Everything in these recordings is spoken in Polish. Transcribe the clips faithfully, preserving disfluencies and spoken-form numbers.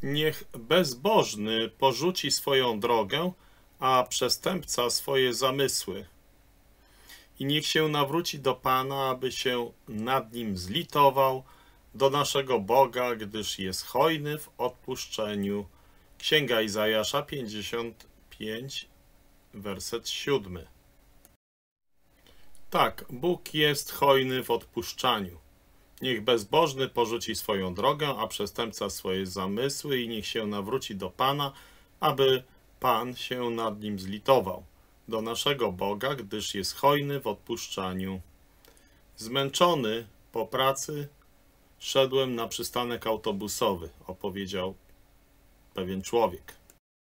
Niech bezbożny porzuci swoją drogę, a przestępca swoje zamysły. I niech się nawróci do Pana, aby się nad nim zlitował, do naszego Boga, gdyż jest hojny w odpuszczeniu. Księga Izajasza pięćdziesiąt pięć, werset siódmy. Tak, Bóg jest hojny w odpuszczaniu. Niech bezbożny porzuci swoją drogę, a przestępca swoje zamysły i niech się nawróci do Pana, aby Pan się nad nim zlitował. Do naszego Boga, gdyż jest hojny w odpuszczaniu. Zmęczony po pracy szedłem na przystanek autobusowy, opowiedział pewien człowiek.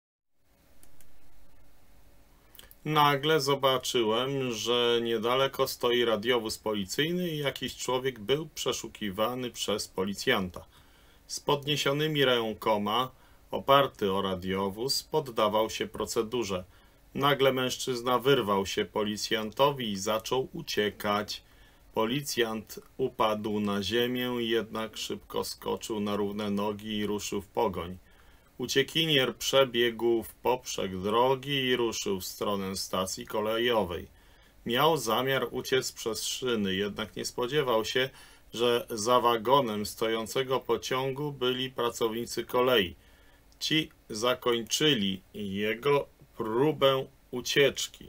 Nagle zobaczyłem, że niedaleko stoi radiowóz policyjny i jakiś człowiek był przeszukiwany przez policjanta. Z podniesionymi rękoma, oparty o radiowóz, poddawał się procedurze. Nagle mężczyzna wyrwał się policjantowi i zaczął uciekać. Policjant upadł na ziemię, jednak szybko skoczył na równe nogi i ruszył w pogoń. Uciekinier przebiegł w poprzek drogi i ruszył w stronę stacji kolejowej. Miał zamiar uciec przez szyny, jednak nie spodziewał się, że za wagonem stojącego pociągu byli pracownicy kolei. Ci zakończyli jego próbę ucieczki.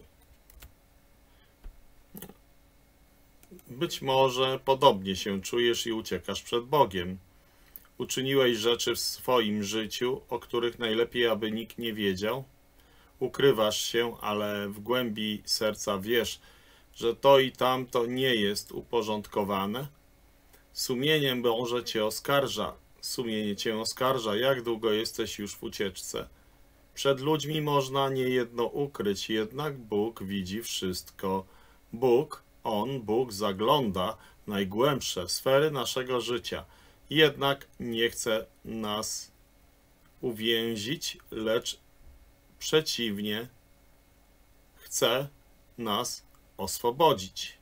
Być może podobnie się czujesz i uciekasz przed Bogiem. Uczyniłeś rzeczy w swoim życiu, o których najlepiej, aby nikt nie wiedział. Ukrywasz się, ale w głębi serca wiesz, że to i tamto nie jest uporządkowane. Sumienie może cię oskarża. Sumienie cię oskarża, jak długo jesteś już w ucieczce. Przed ludźmi można niejedno ukryć, jednak Bóg widzi wszystko. Bóg, On, Bóg zagląda w najgłębsze sfery naszego życia. Jednak nie chce nas uwięzić, lecz przeciwnie, chce nas oswobodzić.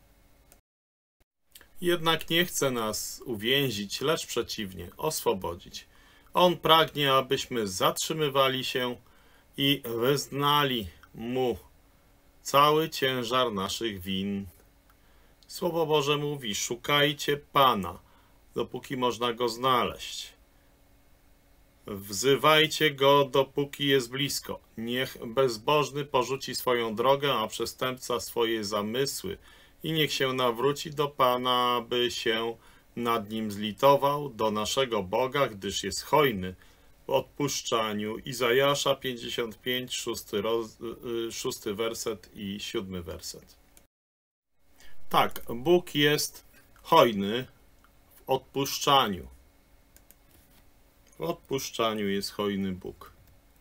Jednak nie chce nas uwięzić, lecz przeciwnie, oswobodzić. On pragnie, abyśmy zatrzymywali się i wyznali Mu cały ciężar naszych win. Słowo Boże mówi: szukajcie Pana, dopóki można Go znaleźć. Wzywajcie Go, dopóki jest blisko. Niech bezbożny porzuci swoją drogę, a przestępca swoje zamysły i niech się nawróci do Pana, aby się nad nim zlitował, do naszego Boga, gdyż jest hojny w odpuszczaniu. Izajasza pięćdziesiąt pięć, szósty, roz, szósty werset i siódmy werset. Tak, Bóg jest hojny w odpuszczaniu. W odpuszczaniu jest hojny Bóg.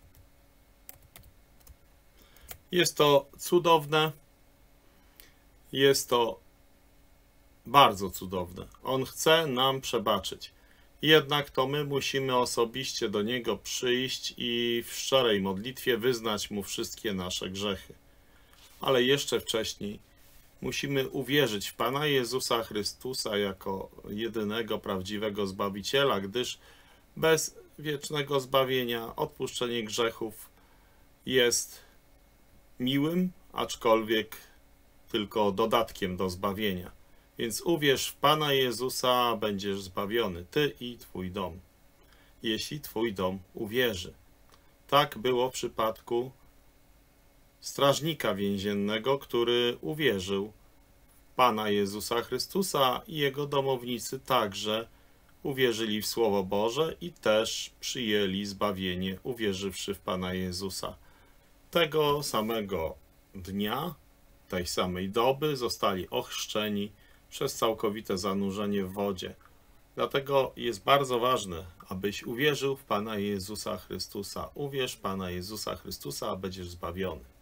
Jest to cudowne. Jest to bardzo cudowne. On chce nam przebaczyć. Jednak to my musimy osobiście do Niego przyjść i w szczerej modlitwie wyznać Mu wszystkie nasze grzechy. Ale jeszcze wcześniej musimy uwierzyć w Pana Jezusa Chrystusa jako jedynego prawdziwego Zbawiciela, gdyż bez wiecznego zbawienia odpuszczenie grzechów jest miłym, aczkolwiek tylko dodatkiem do zbawienia. Więc uwierz w Pana Jezusa, a będziesz zbawiony, ty i twój dom, jeśli twój dom uwierzy. Tak było w przypadku strażnika więziennego, który uwierzył w Pana Jezusa Chrystusa i jego domownicy także uwierzyli w Słowo Boże i też przyjęli zbawienie, uwierzywszy w Pana Jezusa. Tego samego dnia, tej samej doby zostali ochrzczeni przez całkowite zanurzenie w wodzie. Dlatego jest bardzo ważne, abyś uwierzył w Pana Jezusa Chrystusa. Uwierz w Pana Jezusa Chrystusa, a będziesz zbawiony.